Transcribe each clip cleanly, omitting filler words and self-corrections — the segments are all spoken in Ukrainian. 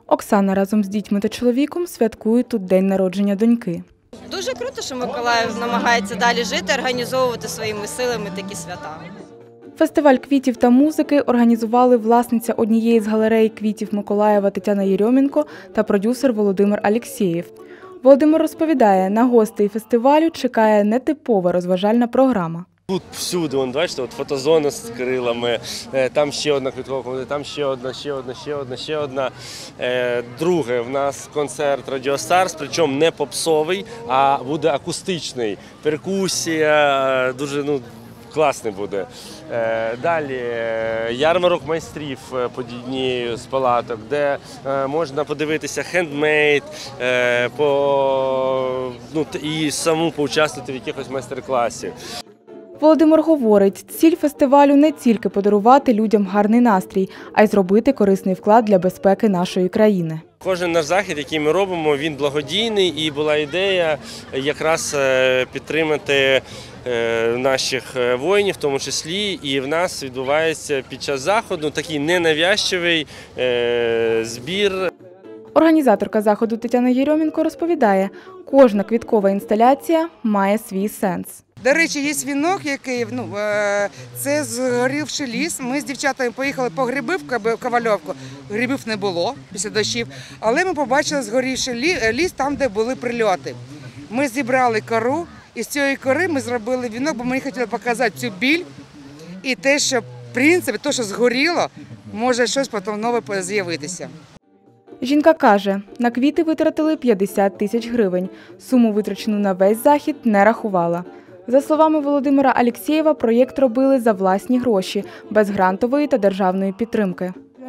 Оксана разом з дітьми та чоловіком святкує тут день народження доньки. Дуже круто, що Миколаїв намагається далі жити, організовувати своїми силами такі свята. Фестиваль квітів та музики організували власниця однієї з галерей квітів Миколаєва Тетяна Єрьомінко та продюсер Володимир Алєксєєв. Володимир розповідає, на гостей фестивалю чекає нетипова розважальна програма. Тут всюди, бачите, фотозона з крилами, там ще одна квіткова комната, там ще одна. Друге, в нас концерт Radio Stars, причому не попсовий, а буде акустичний. Перкусія, дуже класний буде. Далі ярмарок майстрів по одній з палаток, де можна подивитися хендмейд і саму поучаствувати в якихось майстер-класі. Володимир говорить, ціль фестивалю не тільки подарувати людям гарний настрій, а й зробити корисний вклад для безпеки нашої країни. Кожен наш захід, який ми робимо, він благодійний, і була ідея якраз підтримати наших воїнів, в тому числі, і в нас відбувається під час заходу такий ненавязчивий збір. Організаторка заходу Тетяна Єрьомінко розповідає, кожна квіткова інсталяція має свій сенс. До речі, є вінок, який це згорівший ліс. Ми з дівчатами поїхали по гриби в Ковальовку. Грибів не було після дощів, але ми побачили згорівший ліс там, де були прильоти. Ми зібрали кору, і з цієї кори ми зробили вінок, бо ми хотіли показати цю біль і те, що, в принципі, те, що згоріло, може щось потім нове з'явитися. Жінка каже, на квіти витратили 50 тисяч гривень. Суму, витрачену на весь захід, не рахувала. За словами Володимира Алєксєєва, проєкт робили за власні гроші, без грантової та державної підтримки.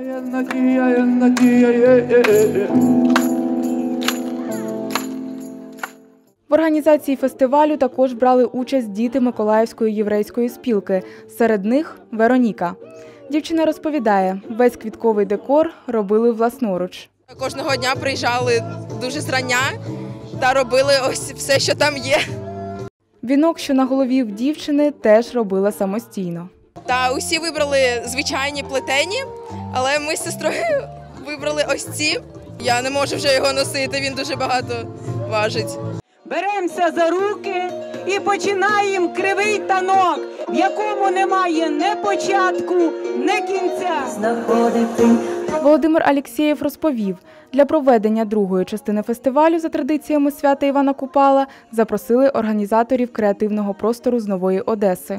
В організації фестивалю також брали участь діти Миколаївської єврейської спілки. Серед них – Вероніка. Дівчина розповідає, весь квітковий декор робили власноруч. Кожного дня приїжджали дуже зрання та робили ось все, що там є. Вінок, що на голові в дівчини, теж робила самостійно. Та усі вибрали звичайні плетені, але ми з сестрою вибрали ось ці. Я не можу вже його носити, він дуже багато важить. Беремося за руки і починаємо кривий танок, в якому немає ні початку, ні кінця. Володимир Алєксєєв розповів, для проведення другої частини фестивалю за традиціями свята Івана Купала запросили організаторів креативного простору з Нової Одеси.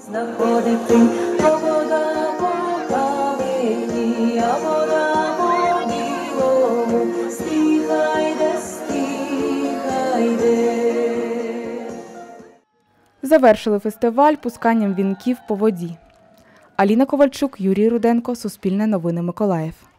Завершили фестиваль пусканням вінків по воді. Аліна Ковальчук, Юрій Руденко, Суспільне новини, Миколаїв.